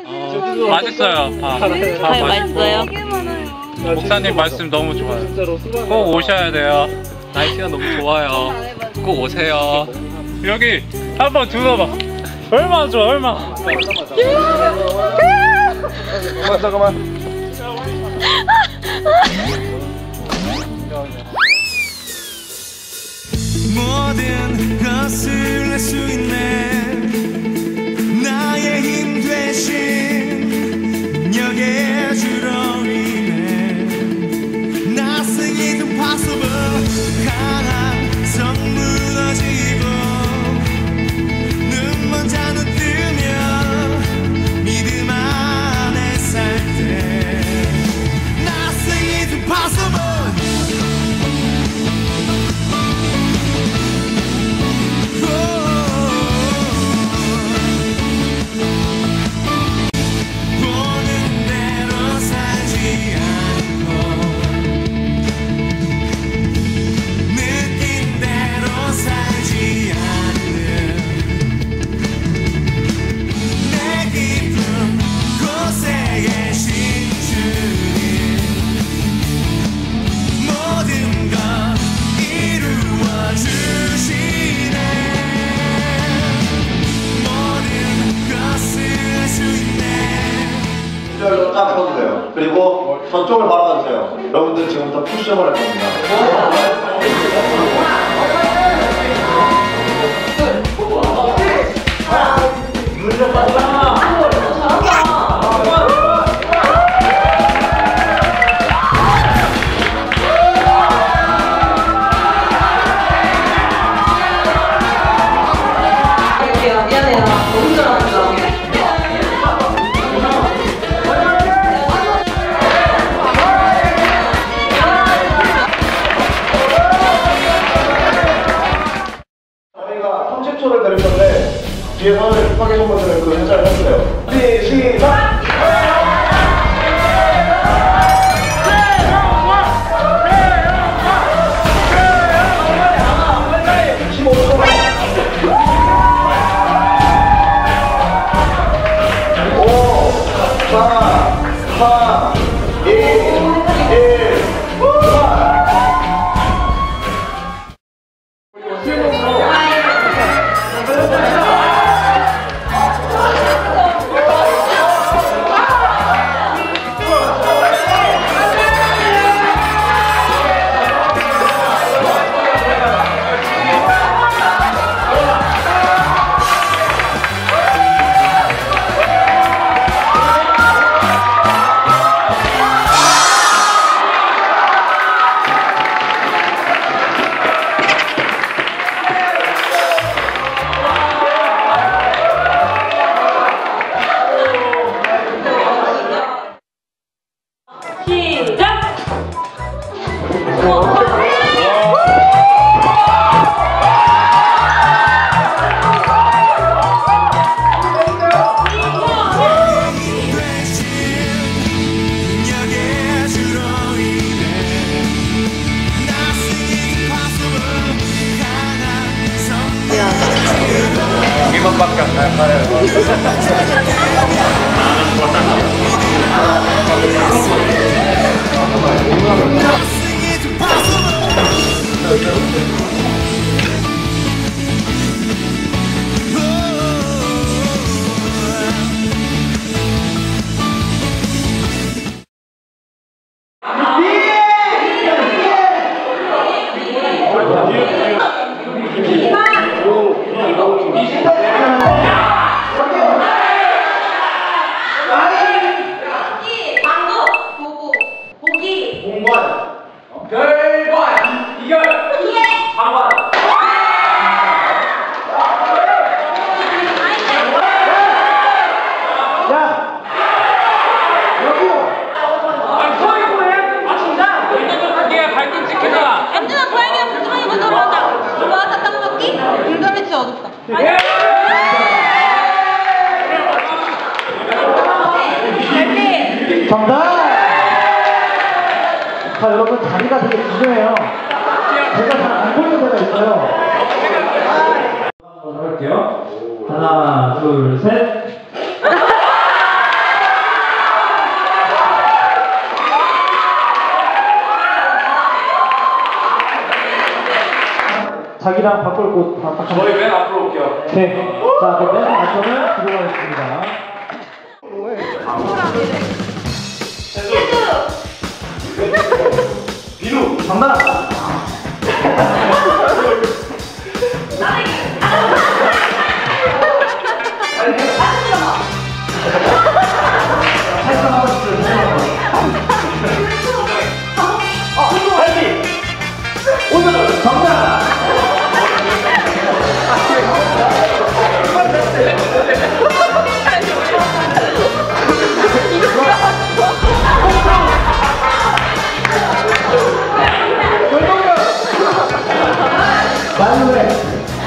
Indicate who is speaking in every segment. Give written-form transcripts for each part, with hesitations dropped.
Speaker 1: 맛있어요. 다 맛있어요. 목사님 말씀 너무 좋아요. 꼭 오셔야 돼요. 날씨가 너무 좋아요. 꼭 오세요. 여기 한번 둘러봐. 얼마나 좋아, 얼마나.
Speaker 2: 잠깐만.
Speaker 3: 모든 것을 할 수 있네. 나의 힘 대신 능력의 주로 인해 Nothing is impossible. 강한 성 무너지고 눈먼 자는 뜨며 믿음 안에 살 때 Nothing is impossible.
Speaker 2: 별로 딱 서주세요. 그리고 저쪽을 바라봐주세요. 여러분들 지금부터 푸시업을 할 겁니다. 를 드릴 건데 뒤에 선을 급하게 계신 분들은 그 회차를 해주세요. 시작! 이것밖에 안 나요.
Speaker 4: 정답! 자, 여러분, 자리가 되게 중요해요. 제가 잘 안 보이는 데가 있어요. 할게요. 하나, 둘, 셋. 자기랑 바꿀 곳 다.
Speaker 1: 저희 맨 앞으로 올게요.
Speaker 4: 네. 자, 그럼 맨 앞서는 들어가겠습니다.
Speaker 1: 비누.
Speaker 4: 정답. 오늘 정답. 말로해.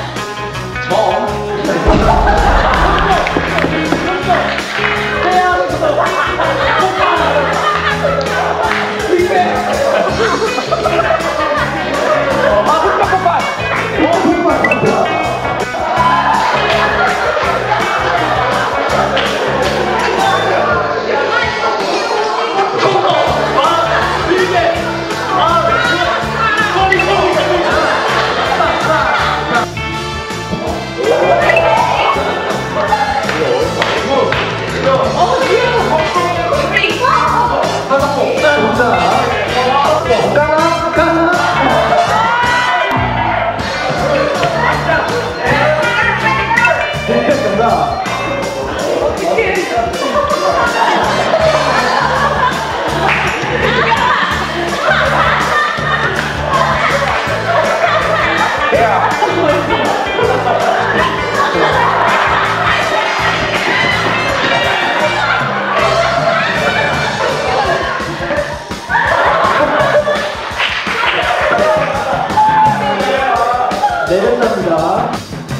Speaker 4: 내렸답니다.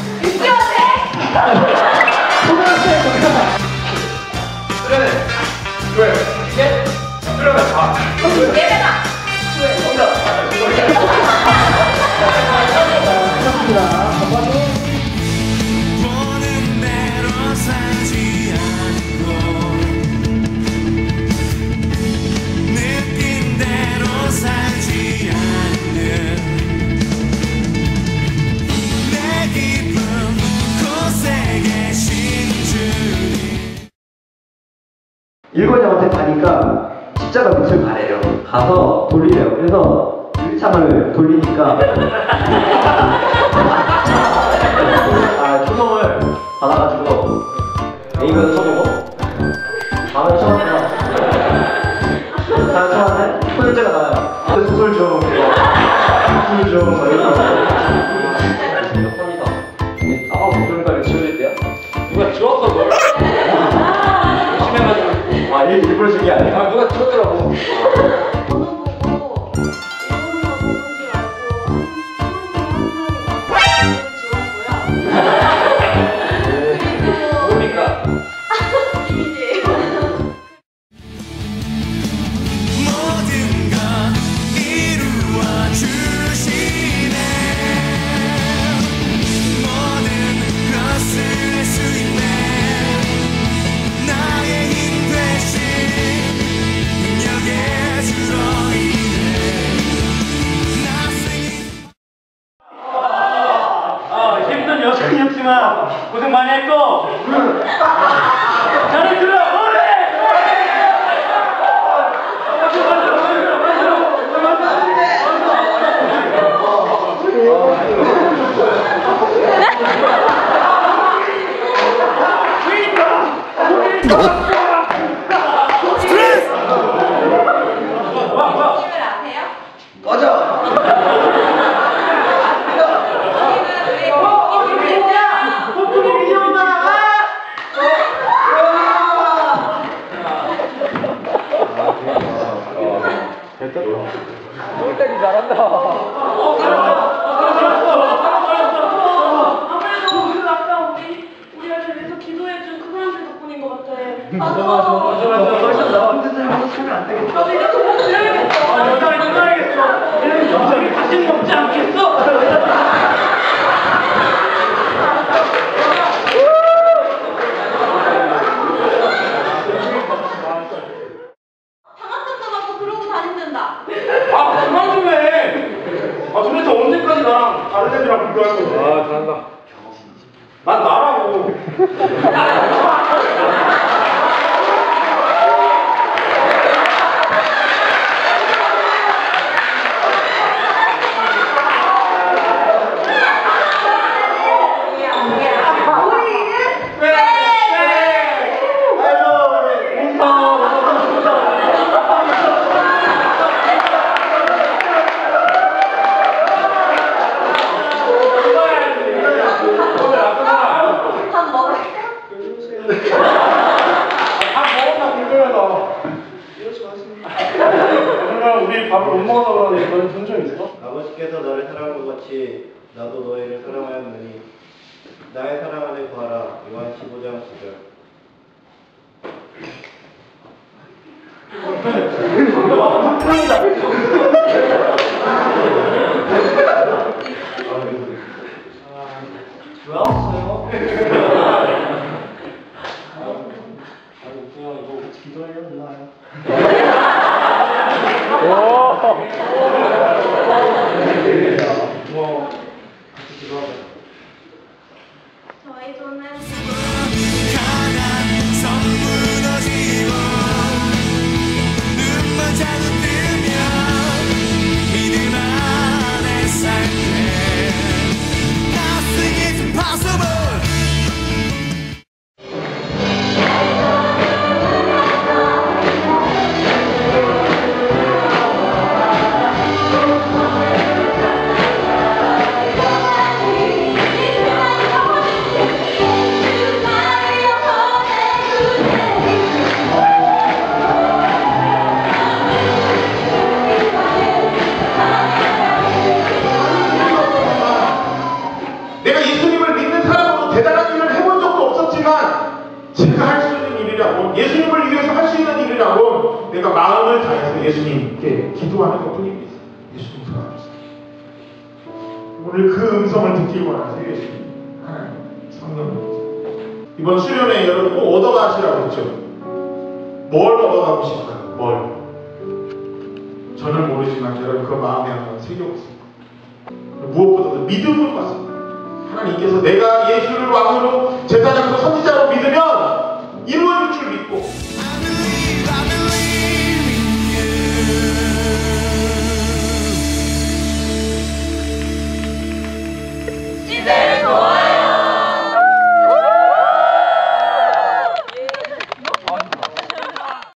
Speaker 4: 초등학생 정답.
Speaker 3: 보는 대로 살지 않고 느낀 대로 살지 않는 내 깊은 곳에 계신 주님.
Speaker 5: 일본 형한테 가니까 십자가 밑을 가래요. 가서 돌리래요. 그래서 유리창을 돌리니까 초성을 받아가지고 A가 쳐보고 다음에 쳐봤어요. 다음에 쳐봤는데 소절제가 나와요. 수술 좀 수술 좀 이러고 선이서 목소리까지 지워질 때요?
Speaker 1: 누가 지웠어 뭘? 심해가지고.
Speaker 5: 일부러 준게 아니야?
Speaker 1: 누가 지웠더라고.
Speaker 3: 모든 것 이루어 주시네. 모든 것을 할 수 있네. 나의 힘 되신 능력의 주로 인해
Speaker 4: 힘든 여신이었지만 고생 많이 했고 잘했구나.
Speaker 1: 꼴때기 잘한다.
Speaker 6: 아무래도 아까 우리를 위해서 기도해준 그 사람들 덕분인 것 같아.
Speaker 4: 맞아.
Speaker 6: 나도 이제 도움 드려야겠어.
Speaker 4: 여자를 끊어야겠어. 여자를 다시 먹지 않겠어?
Speaker 6: 장학금도 받고 그러고 다닌단다.
Speaker 4: 그만 좀 해. 도대체 언제까지 나랑 다른 애들이랑 엄마가 그러는데 이번엔 존중 있어?
Speaker 2: 아버지께서 너를 사랑한 것 같이 나도 너희를 사랑하였느니 나의 사랑 안에 구하라. 요한 15장 9절.
Speaker 5: 왜 왔어요?
Speaker 4: 그냥 이거 기도하려고 나요. 뭐 같이 기도하자.
Speaker 6: 저희 손은
Speaker 3: 강한 성 무너지고 눈만 자주 뜨면 믿음 안에 살때 Nothing is impossible.
Speaker 7: 내가 예수님을 믿는 사람으로 대단한 일을 해본 적도 없었지만 제가 할 수 있는 일이라고 예수님을 위해서 할 수 있는 일이라고 내가 마음을 다해서 예수님께 기도하는 것 뿐입니다. 예수님 사랑합니다. 오늘 그 음성을 듣길 원하세요. 예수님 하나님 성령 이번 수련회 여러분 꼭 얻어가시라고 했죠. 뭘 얻어가고 싶어요? 뭘? 저는 모르지만 여러분 그 마음에 한번 새겨보세요. 무엇보다도 믿음을 받습니다. 하나님께서 내가 예수를 왕으로 제사장으로 선지자로 믿으면 이루어질 줄 믿고